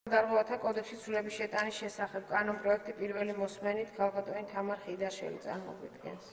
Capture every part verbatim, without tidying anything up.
Darღვევათა კოდექსის ცვლილების შეტანის შესახებ კანონ პროექტი პირველი მოსმენით ქალბატონი თამარ ხიდაშელი წარმოგვიდგენს.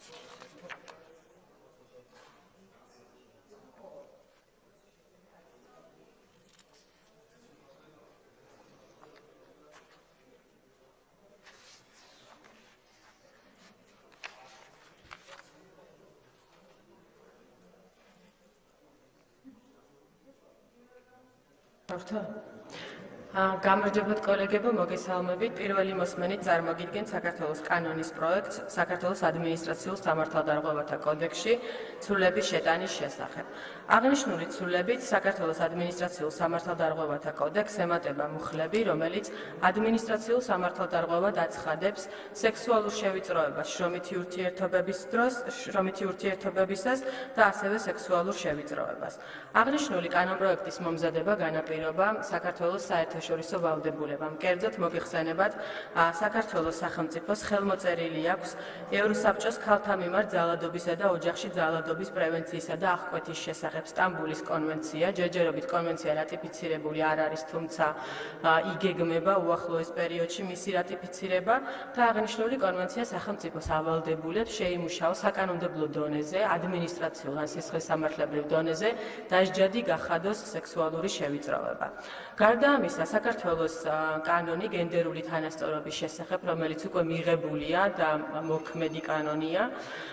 გამარჯობათ კოლეგებო, მოგესალმებით. პირველი მოსმენით წარმოგიდგენთ საქართველოს კანონის პროექტს საქართველოს ადმინისტრაციულ სამართალდარღვევათა კოდექსში ცვლილების შეტანის შესახებ. აღნიშნული ცვლილებით საქართველოს ადმინისტრაციულ სამართალდარღვევათა კოდექსს ემატება მუხლები, რომელიც ადმინისტრაციულ სამართალდარღვევად აცხადებს სექსუალურ შევიწროებას შრომითი ურთიერთობების დროს, შრომითი ურთიერთობებისას და ასევე სექსუალურ შევიწროებას. აღნიშნული კანონპროექტის მომზადება განაპირობა საქართველოს საერთაშორისო ვალდებულებამ. კერძოდ მოგიხსენებათ, საქართველოს სახელმწიფოს ხელმოწერილი აქვს ევროსაბჭოს ქალთა მიმართ ძალადობისა და ოჯახში ძალადობის პრევენციისა და აღკვეთის შესახებ სტამბულის კონვენცია. ჯერჯერობით კონვენცია რატიფიცირებული არ არის, თუმცა იგეგმება უახლოეს პერიოდში მისი რატიფიცირება და აღნიშნული კონვენცია სახელმწიფოს ავალდებულებს შეიმუშაოს საკანონმდებლო დონეზე, ადმინისტრაციულ ან სისხლისამართლებრივ დონეზე დასჯადი გახადოს სექსუალური შევიწროება. გარდა ამისა, საქართველოს კანონი გენდერული თანასწორობის შესახებ, რომელიც უკვე მიღებულია და მოქმედი კანონია,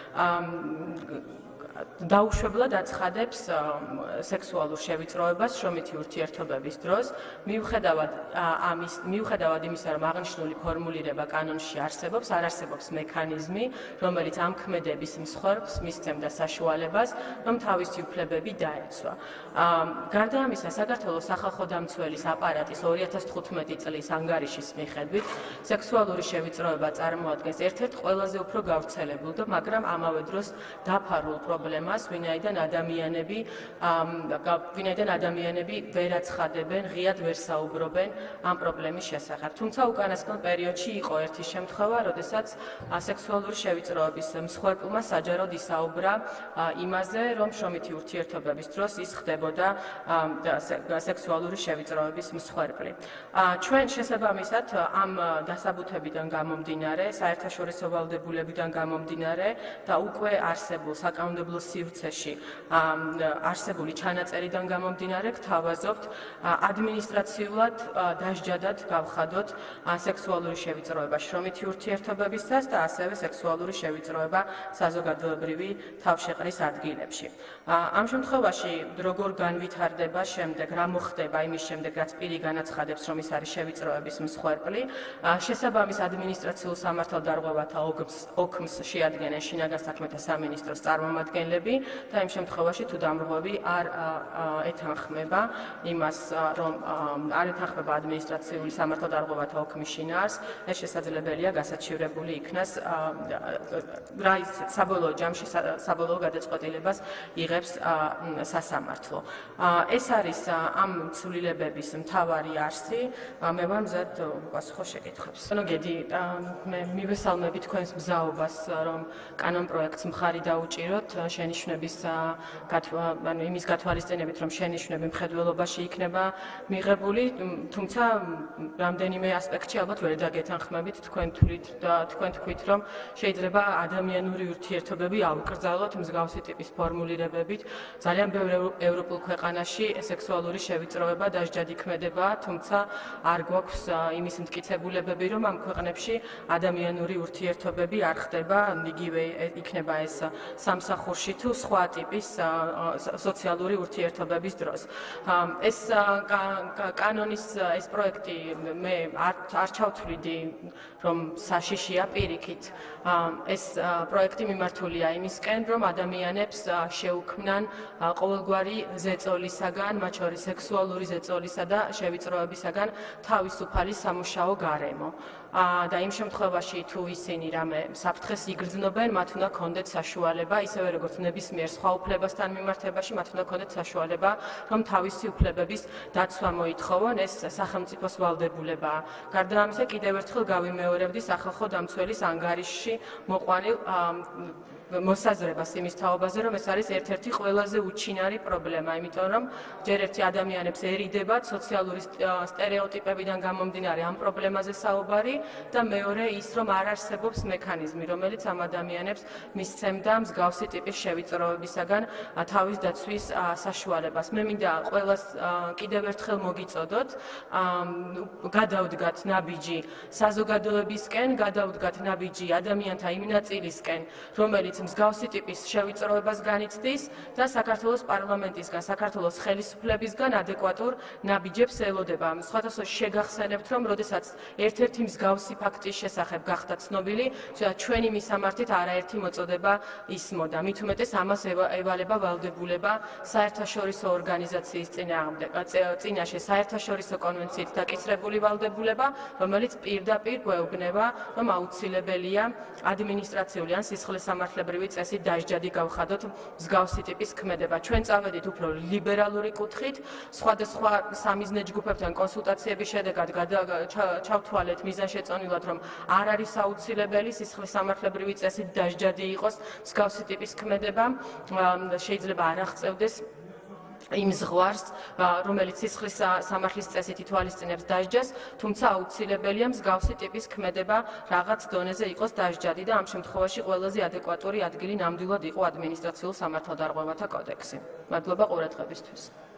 დაუშვებლად აცხადებს სექსუალურ შევიწროებას შრომითი ურთიერთობების დროს, მიუხედავად ამის, მიუხედავად იმისა, რომ აღნიშნული ფორმულირება კანონში არსებობს, არ არსებობს მექანიზმი, რომელიც ამ ქმედების მსხვერპლს მისცემდა საშუალებას, რომ თავისი უფლებები დაეცვა. გარდა ამისა, საქართველოს სახალხო დამცველის აპარატის ორი ათას თხუთმეტი წლის ანგარიშის მიხედვით, სექსუალური შევიწროება წარმოადგენს ერთ-ერთ ყველაზე უფრო გავრცელებულ და მაგრამ ამავე დროს დაფარულ პრობლემას, ვინაიდან ადამიანები, ვინაიდან ადამიანები ვერ აცხადებენ, ღიად ვერ საუბრობენ ამ პრობლემის შესახებ. თუმცა უკანასკნელ პერიოდში იყო ერთი შემთხვევა, როდესაც სექსუალური შევიწროების მსხვერპლმა საჯაროდ ისაუბრა იმაზე, რომ შრომითი ურთიერთობების დროს ის ხდებოდა სექსუალური შევიწროების მსხვერპლი. ჩვენ შესაბამისად ამ დასაბუთებიდან გამომდინარე, საერთაშორისო ვალდებულებიდან გამომდინარე და უკვე არსებულ საკანონმდებლო სივრცეში არსებული ჩანაწერიდან გამომდინარე, გთავაზობთ ადმინისტრაციულად დასჯადად გავხადოთ სექსუალური შევიწროება შრომითი ურთიერთობებისას და ასევე სექსუალური შევიწროება საზოგადოებრივი თავშეყრის ადგილებში. ამ შემთხვევაში როგორ განვითარდება შემდეგ, რა მოხდება იმის შემდეგ, რაც პირი განაცხადებს, რომ ის არის შევიწროების მსხვერპლი, შესაბამის ადმინისტრაციულ სამართალდარღვევათა ΟΚმ-ს შეადგენენ შინაგან საქმეთა სამინისტროს წარმომადგენლები და იმ შემთხვევაში თუ დამრღვევი არ ეთანხმება იმას, რომ არ ეთანხმება ადმინისტრაციული სამართალდარღვევათა ΟΚმ-ის შინაარს, ეს შესაძლებელია გასაჩივრებული იქნას რა საბოლოო ჯამში საბოლოო გადაწყვეტილებას იღებს სასამართლო. ეს არის ამ ცვლილებების მთავარი არსი. მე ვარ მზად უპასუხო შეკითხვებს. ანუ გედი, მე მივესალმები თქვენს მზაობას, რომ კანონპროექტს მხარი დაუჭიროთ შენიშვნების ანუ იმის გათვალისწინებით, რომ შენიშვნები მხედველობაში იქნება მიღებული, თუმცა რამდენიმე ასპექტში ალბათ ვერ დაგეთანხმებით თქვენ თვლით და თქვენ თქვით, რომ შეიძლება ადამიანური ურთიერთობები ავკრძალოთ მსგავსი ტიპის ფორმულირებებით. ძალიან ბევრ ევროპულ ქვეყანაში სექსუალური შევიწროება დასჯადი ქმედებაა, თუმცა არ გვაქვს იმის მტკიცებულებები, რომ ამ ქვეყნებში ადამიანური ურთიერთობები არ ხდება, იგივე იქნება ეს სამსახურში თუ სხვა ტიპის სოციალური ურთიერთობების დროს. ეს კანონის ეს პროექტი მე არ ჩავთვლიდი, რომ საშიშია პირიქით. ეს პროექტი მიმართულია იმისკენ, რომ ადამიანებს შეუქმნან ყოველგვარი ზეწოლისაგან, მათ შორის სექსუალური ზეწოლისა და შევიწროებისაგან თავისუფალი სამუშაო გარემო. და იმ შემთხვევაში თუ ისინი რამე საფრთხეს იგრძნობენ, მათ უნდა ქონდეთ საშუალება, ისევე როგორც ნებისმიერ სხვა უფლებასთან მიმართებაში, მათ უნდა ქონდეთ საშუალება, რომ თავისი უფლებების დაცვა მოითხოვონ, ეს სახელმწიფოს ვალდებულებაა. გარდა ამისა, კიდევ ერთხელ გავიმეორებდი სახალხო დამცველის ანგარიშში მოყვანილ მოსაზრებას იმის თაობაზე, რომ ეს არის ერთ-ერთი ყველაზე უჩინარი პრობლემა, იმიტომ რომ ჯერ ერთი ადამიანებს ერიდებათ სოციალური სტერეოტიპებიდან გამომდინარე ამ პრობლემაზე საუბარი და მეორე ის, რომ არ არსებობს მექანიზმი, რომელიც ამ ადამიანებს მისცემდა მსგავსი ტიპის შევიწროებისაგან თავის დაცვის საშუალებას. მე მინდა ყველას კიდევ ერთხელ მოგიწოდოთ, გადავდგათ ნაბიჯი საზოგადოებისკენ, გადავდგათ ნაბიჯი ადამიანთა იმ ნაწილისკენ, რომელიც მსგავსი ტიპის შევიწროებას განიცდის და საქართველოს პარლამენტისგან, საქართველოს ხელისუფლებისგან ადეკვატურ ნაბიჯებს ელოდება. სხვადასხვა შეგახსენებთ, რომ როდესაც ერთ-ერთი მსგავსი ფაქტის შესახებ გახდა ცნობილი, ჩვენი მისამართით არაერთი მოწოდება ისმოდა. მით უმეტეს ამას ევალება ვალდებულება საერთაშორისო ორგანიზაციის წინაშე საერთაშორისო კონვენციით დაკისრებული ვალდებულება, რომელიც პირდაპირ გვეუბნება, რომ აუცილებელია ადმინისტრაციული ან სისხლისამართლებრივი წესით დასჯადი გავხადოთ მსგავსი ტიპის ქმედება. ჩვენ წავედით უფრო ლიბერალური კუთხით, სხვადასხვა სამიზნე ჯგუფებთან კონსულტაციების შედეგად ჩავთვალეთ მიზანშეწონილად, რომ არ არის აუცილებელი სისხლისამართლებრივი წესით დასჯადი იყოს მსგავსი ტიპის ქმედება, შეიძლება არ აღწევდეს იმ ზღვარს, რომელიც სისხლის სამართლის წესით ითვალისწინებს დასჯას, თუმცა აუცილებელია მსგავსი ტიპის ქმედება რაღაც დონეზე იყოს დასჯადი და ამ შემთხვევაში ყველაზე ადეკვატური ადგილი ნამდვილად იყო ადმინისტრაციულ სამართალდარღვევათა კოდექსი. მადლობა ყურადღებისთვის.